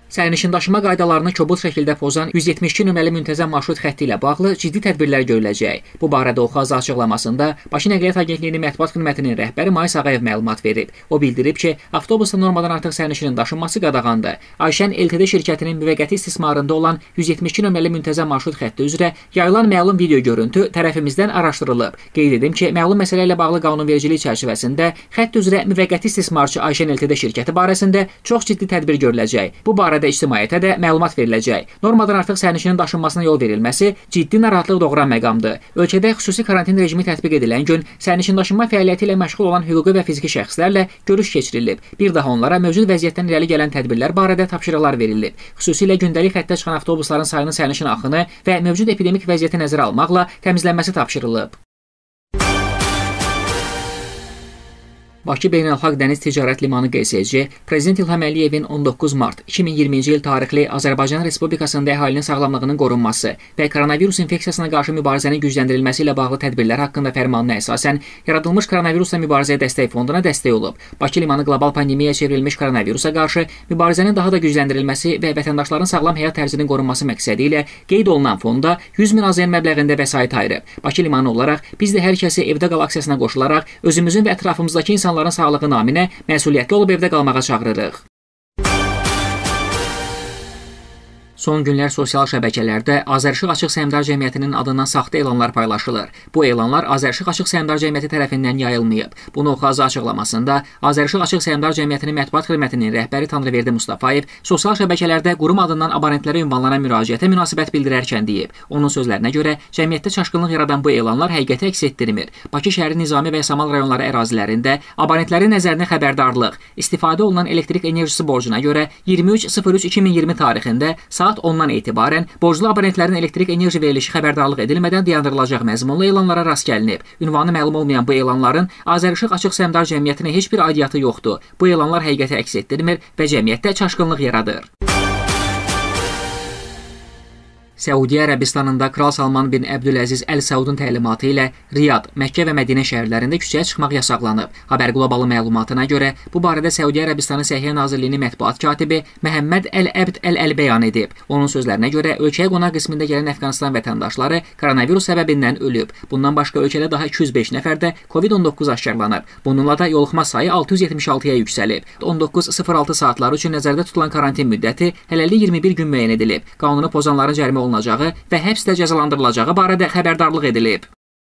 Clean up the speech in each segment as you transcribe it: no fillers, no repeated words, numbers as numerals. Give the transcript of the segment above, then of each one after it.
Sərnişin daşıma qaydalarını kobud şəkildə pozan 172 nömrəli müntəzəm marşrut xətti ilə bağlı ciddi tədbirlər görüləcək. Bu barədə Oxaz açıqlamasında Bakı Nəqliyyat Agentliyinin mətbuat xidmətinin rəhbəri Mais Ağayev məlumat verib. O bildirib ki, avtobusda normadan artıq sərnişinin daşınması qadağandır. Ayşən LTD şirkətinin müvəqqəti istismarında olan 172 nömrəli müntəzəm marşrut xətti üzrə yayılan məlum video görüntü tərəfimizdən araşdırılıb. Qeyd edim ki, məlum məsələ ilə bağlı qanunvericilik çərçivəsində xətt üzrə müvəqqəti istismarçı Ayşən LTD şirkəti barəsində çox ciddi tədbir görüləcək. Bu barədə ictimaiyyətə də məlumat veriləcək. Normadan artıq sərnişinin daşınmasına yol verilməsi ciddi narahatlıq doğuran məqamdır. Ölkədə xüsusi karantin rejimi tətbiq edilən gün sərnişin daşınma fəaliyyəti ilə məşğul olan hüquqi və fiziki şəxslərlə görüş keçirilib. Bir daha onlara mövcud vəziyyətdən irəli gələn tədbirlər barədə tapşırıqlar verilib. Xüsusilə gündəlik xəttə çıxan avtobusların sayının sərnişin axını və mövcud epidemik vəziyyəti nəzərə almaqla təmizlənməsi tapşırılıb. Bakı Beynəlxalq Dəniz Ticarət Limanı QSC, Prezident İlham Əliyevin 19 mart 2020-ci il tarixli Azərbaycan Respublikasında əhalinin sağlamlığının qorunması və koronavirus infeksiyasına qarşı mübarizənin gücləndirilməsi ilə bağlı tədbirlər haqqında fərmanına əsasən yaradılmış koronavirusla mübarizəyə dəstək fonduna dəstək olub. Bakı limanı qlobal pandemiyaya çevrilmiş koronavirusa qarşı mübarizənin daha da gücləndirilməsi və vətəndaşların sağlam həyat tərzinin qorunması məqsədi ilə qeyd olunan fonda 100 min AZN məbləğində vəsait ayırıb. Bakı limanı olaraq biz də hər kəsi evdə qal aksiyasına qoşularaq özümüzün və ətrafımızdakı insanların sağlığı naminə məsuliyyətli olub evdə qalmağa çağırırıq. Son günlər sosial şəbəkələrdə Azərişıq Açıq Səhmdar Cəmiyyətinin adından saxta elanlar paylaşılır. Bu elanlar Azərişıq Açıq Səhmdar Cəmiyyəti tərəfindən yayılmayıb. Bunu Oxaz açıqlamasında Azərişıq Açıq Səhmdar Cəmiyyətinin mətbuat xidmətinin rəhbəri Tanrıverdi Mustafayev sosial şəbəkələrdə qurum adından abonentlərə ünvanlanan müraciətə münasibət bildirərkən deyib. Onun sözlərinə görə cəmiyyətdə çaşqınlıq yaradan bu elanlar həqiqəti əks etdirmir. Bakı şəhəri Nizami və Samal rayonları ərazilərində abonentlərin nəzərinə xəbərdarlıq, istifadə olunan elektrik enerjisi borcuna görə 23.03.2020 tarixində saat 10-dan etibarən borclu abonentlərin elektrik enerji verilişi xəbərdarlıq edilmədən dayandırılacaq məzmunlu elanlara rast gəlinib. Ünvanı məlum olmayan bu elanların Azərişıq Açıq Səhmdar Cəmiyyətinə heç bir aidiyyatı yoxdur. Bu elanlar həqiqəti əks etdirmir və cəmiyyətdə çaşqınlıq yaradır. Səudiyyə Ərəbistanında Kral Salman bin Əbdüləziz Əl Səudun təlimatı ilə Riyad, Məkkə və Mədinə şəhərlərində küçəyə çıxmaq yasaqlanıb. Haber Qlobalı məlumatına görə bu barədə Səudiyyə Ərəbistanı Səhiyyə Nazirliyinin mətbuat katibi Məhəmməd Əl-Əbd Əl-Əl bəyan edib. Onun sözlərinə görə ölkəyə qonaq qismində gələn Əfqanistan vətəndaşları koronavirus səbəbindən ölüb. Bundan başqa ölkədə daha 205 nəfərdə COVID-19 aşkarlanıb. Bununla da yoluxma sayı 676-ya yüksəlib. 19:06 saatları üçün nəzərdə tutulan karantin müddəti hələlik 21 gün müəyyən edilib. Qanunu pozanların cərimə olunacağı və həbslə cəzalandırılacağı barədə xəbərdarlıq edilib.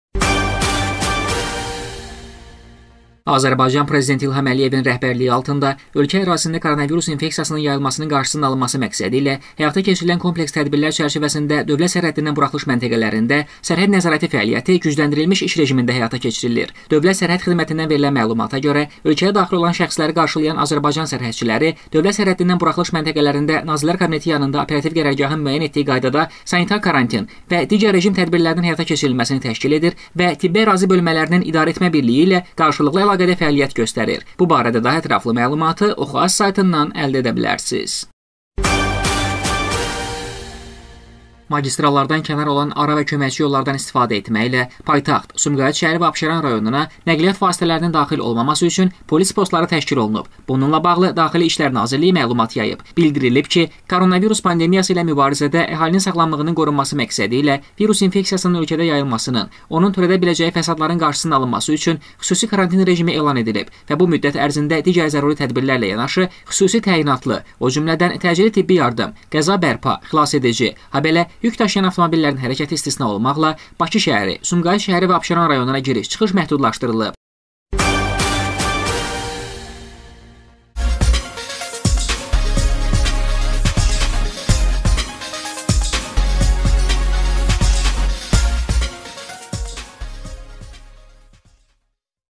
Azərbaycan Prezidenti İlham Əliyevin rəhbərliyi altında ölkə ərazisində koronavirus infeksiyasının yayılmasının qarşısının alınması məqsədi ilə həyata keçirilən kompleks tədbirlər çərçivəsində dövlət sərhəddindən buraxılış məntəqələrində sərhəd nəzarəti fəaliyyəti gücləndirilmiş iş rejimində həyata keçirilir. Dövlət Sərhəd Xidmətindən verilən məlumata görə ölkəyə daxil olan şəxsləri qarşılayan Azərbaycan sərhədçiləri dövlət sərhəddindən buraxılış məntəqələrində Nazirlər Kabineti yanında operativ qərargahın müəyyən etdiyi qaydada sanitar karantin və digər rejim tədbirlərinin həyata keçirilməsini təşkil edir və tibbi ərazi bölmələrinin idarəetmə birliyi ilə qarşılıqlı əlaqədə fəaliyyət göstərir. Bu barədə daha ətraflı məlumatı Oxaz saytından əldə edə bilərsiniz. Magistrallardan kənar olan ara və köməkçi yollardan istifadə etməklə paytaxt, Sumqayıt şəhəri və Abşeron rayonuna nəqliyyat vasitələrinin daxil olmaması üçün polis postları təşkil olunub. Bununla bağlı Daxili İşlər Nazirliyi məlumat yayıb. Bildirilib ki, koronavirus pandemiyası ilə mübarizədə əhalinin sağlamlığının qorunması məqsədi ilə virus infeksiyasının ölkədə yayılmasının, onun törədə biləcəyi fəsadların qarşısının alınması üçün xüsusi karantin rejimi elan edilib və bu müddət ərzində digər zəruri tədbirlərlə yanaşı xüsusi təyinatlı, o cümlədən təcili tibbi yardım, qəza bərpa, xilasedici, habelə yük daşıyan avtomobillərin hərəkəti istisna olmaqla Bakı şəhəri, Sumqayıt şəhəri və Abşeron rayonuna giriş-çıxış məhdudlaşdırılıb.